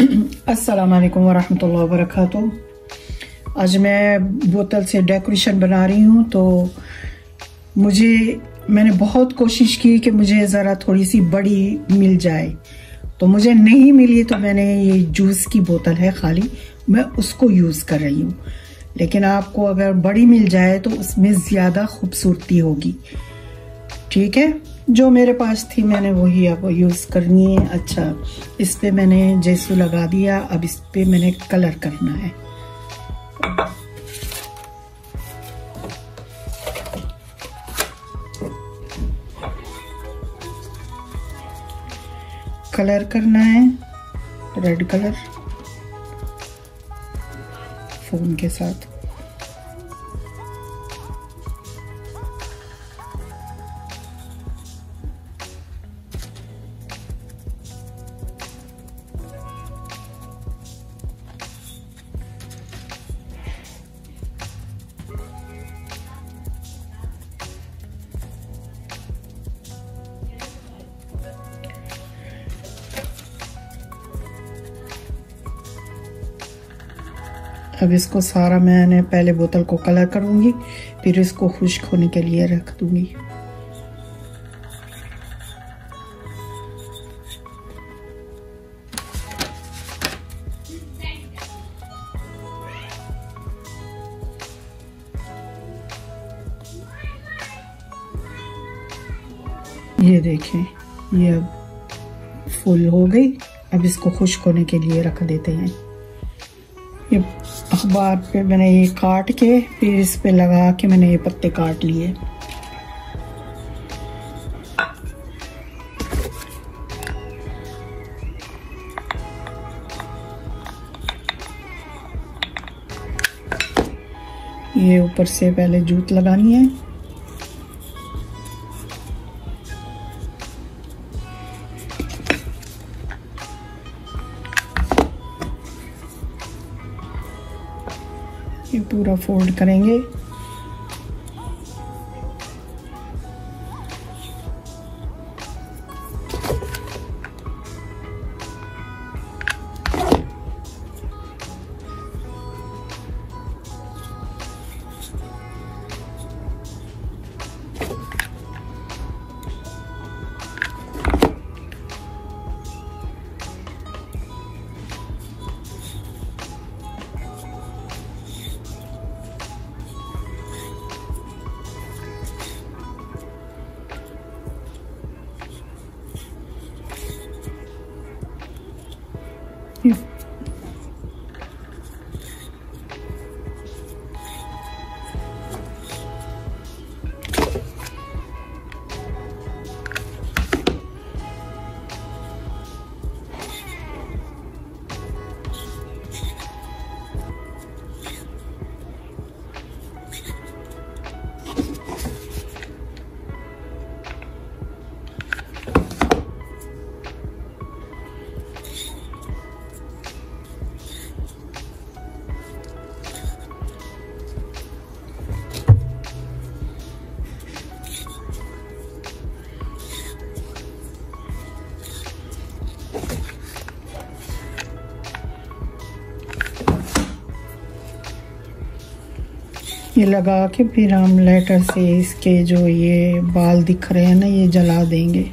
अस्सलाम वालेकुम वरहमतुल्लाहि वबरकातुह। आज मैं बोतल से डेकोरेशन बना रही हूँ। तो मैंने बहुत कोशिश की कि मुझे ज़रा थोड़ी सी बड़ी मिल जाए, तो मुझे नहीं मिली। तो मैंने ये जूस की बोतल है खाली, मैं उसको यूज़ कर रही हूँ। लेकिन आपको अगर बड़ी मिल जाए तो उसमें ज़्यादा खूबसूरती होगी। ठीक है, जो मेरे पास थी मैंने वही अब यूज़ करनी है। अच्छा, इस पे मैंने जेसू लगा दिया। अब इस पे मैंने कलर करना है। कलर करना है रेड कलर फोम के साथ। अब इसको सारा मैंने पहले बोतल को कलर करूंगी, फिर इसको खुश्क होने के लिए रख दूंगी। ये देखें, ये अब फुल हो गई। अब इसको खुश्क होने के लिए रख देते हैं। ये अखबार पे मैंने ये काट के फिर इस पे लगा के मैंने ये पत्ते काट लिए। ये ऊपर से पहले जूत लगानी है। ये पूरा फोल्ड करेंगे। ये लगा के फिर हम लेटर से इसके जो ये बाल दिख रहे हैं ना, ये जला देंगे।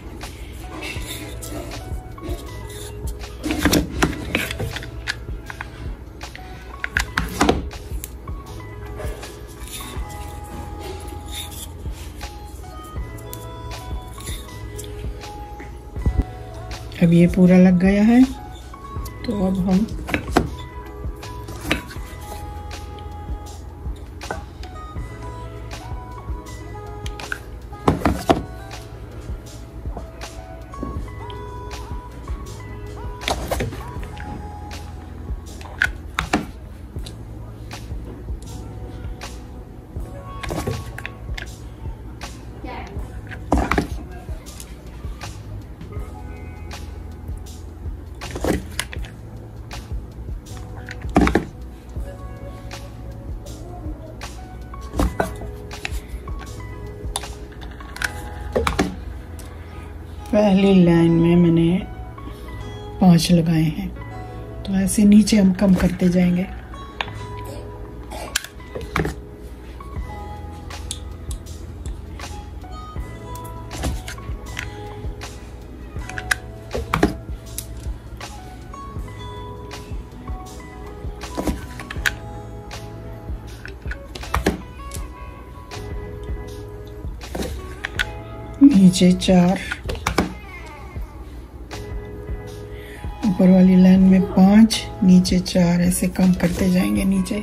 अब ये पूरा लग गया है, तो अब हम पहली लाइन में मैंने 5 लगाए हैं, तो ऐसे नीचे हम कम करते जाएंगे। नीचे 4, ऊपर वाली लाइन में 5, नीचे 4, ऐसे कम करते जाएंगे नीचे।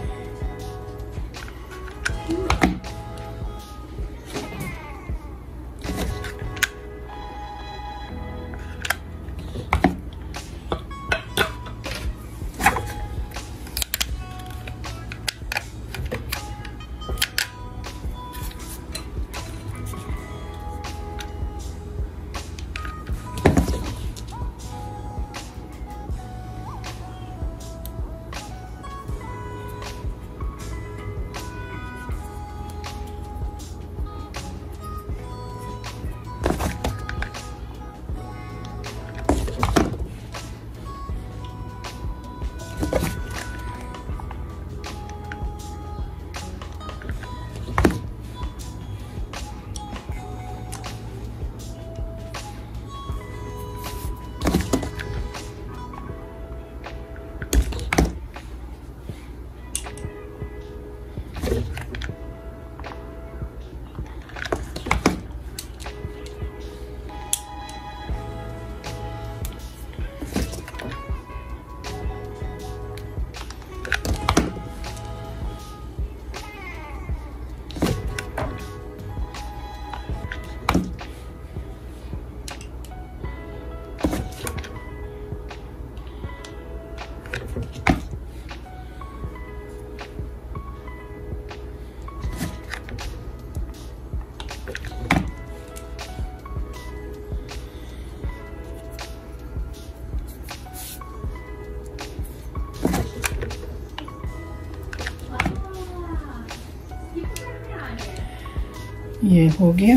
ये हो गया।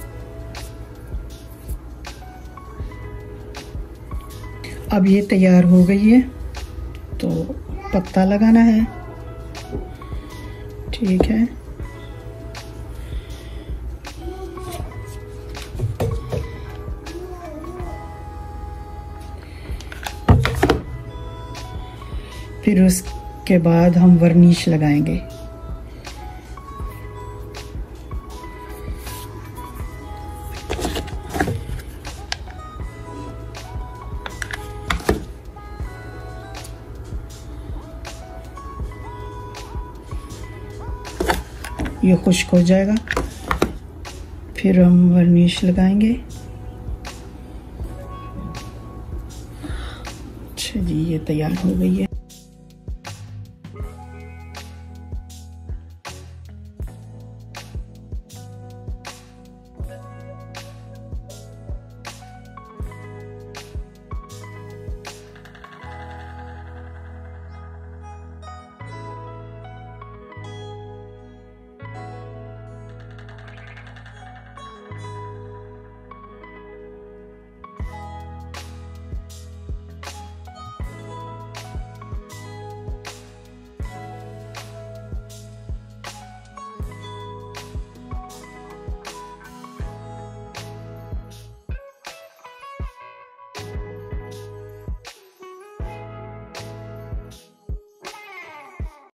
अब ये तैयार हो गई है, तो पत्ता लगाना है। ठीक है, फिर उसके बाद हम वर्निश लगाएंगे। ये खुश्क हो जाएगा, फिर हम वर्निश लगाएंगे। अच्छा जी, ये तैयार हो गई है।